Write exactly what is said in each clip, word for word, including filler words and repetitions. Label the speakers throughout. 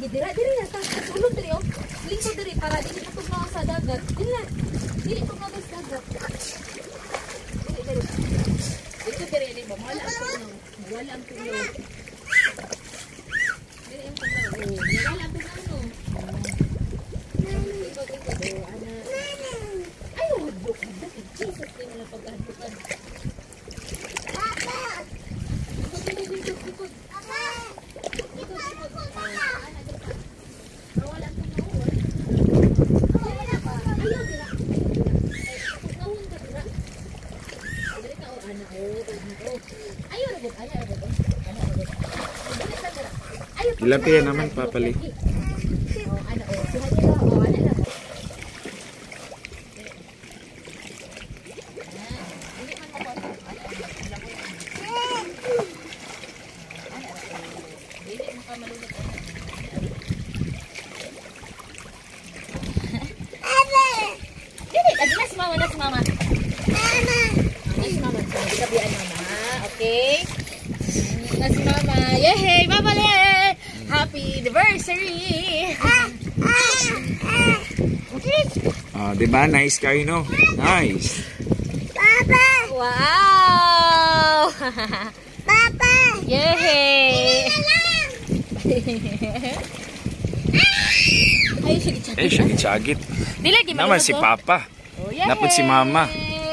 Speaker 1: dira diri na ta. Sulod diri oh. Lingkod diri para dili ka tugnaw sa dagat. Dili na. Dili tugnaw sa dagat. Dili diri. Ito diri ni ba wala ang tugnaw. Wala ang tugnaw. Diri ang tugnaw. Wala ang tugnaw no. Ay, wala. Jesus, kaya na pagkahantukan.
Speaker 2: Tilapia naman papali.
Speaker 1: Mama, nas mama. Nas mama. Kabian mama. Okay. Nas mama. Yay! Babale! Happy anniversary!
Speaker 2: Ah, di ba? Nice kayo, no? Nice.
Speaker 1: Papa! Wow! Papa! Yay! Ay, sige,
Speaker 2: eh, sige-sagit. Naman si Papa.
Speaker 1: Oh,
Speaker 2: napod si Mama.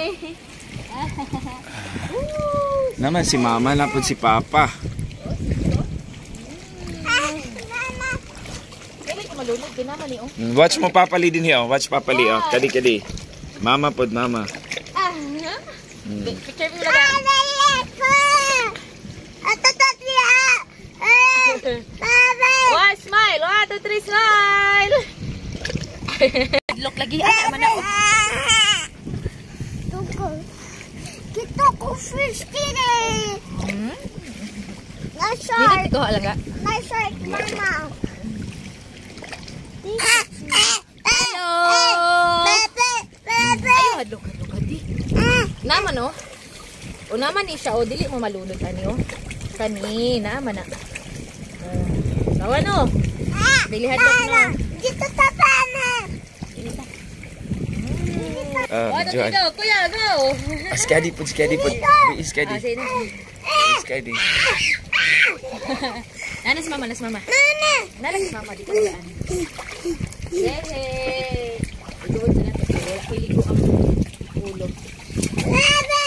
Speaker 2: Naman si Mama, napod si Papa. Watch mo Papali din hiyo. Watch Papali. Oh. Kadi, kadi. Mama pod, Mama.
Speaker 1: Hmm. Picture mo lang. One smile. One, two, three, smile. Look lagi. Ay, mana o.
Speaker 3: Kita ko fish kini.
Speaker 1: Hmm?
Speaker 3: Na-shark.
Speaker 1: Dili ko alaga.
Speaker 3: Na-shark, Mama.
Speaker 1: Hello.
Speaker 3: Bebe, bebe.
Speaker 1: Ay, hadlok, hadlok, hadi. Naman o. O naman ni siya o. Dili mo malunod ani o. Kani, naman na. Kawan o. Dili hadlok no.
Speaker 3: Dito sa pana.
Speaker 2: Uh,
Speaker 1: Oh,
Speaker 2: Johan.
Speaker 1: go, kuya, go.
Speaker 2: Skadi pod, skadi pod. Skadi.
Speaker 1: Ah, sige na.
Speaker 2: Skadi.
Speaker 1: Nana si mama, nana si mama.
Speaker 3: Nana.
Speaker 1: Nana si mama, di ko nagaan. Yay! Iguod na natin. Wala ko iligo ang ulo.
Speaker 3: Bebe.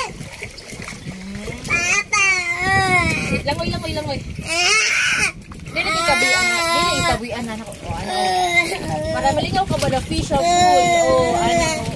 Speaker 3: Papa.
Speaker 1: Langoy, langoy, langoy. Dili na ikabuan na. Dili ikabuan na. Ano, ano. Para malingaw ka ba na fish of food? O, ano.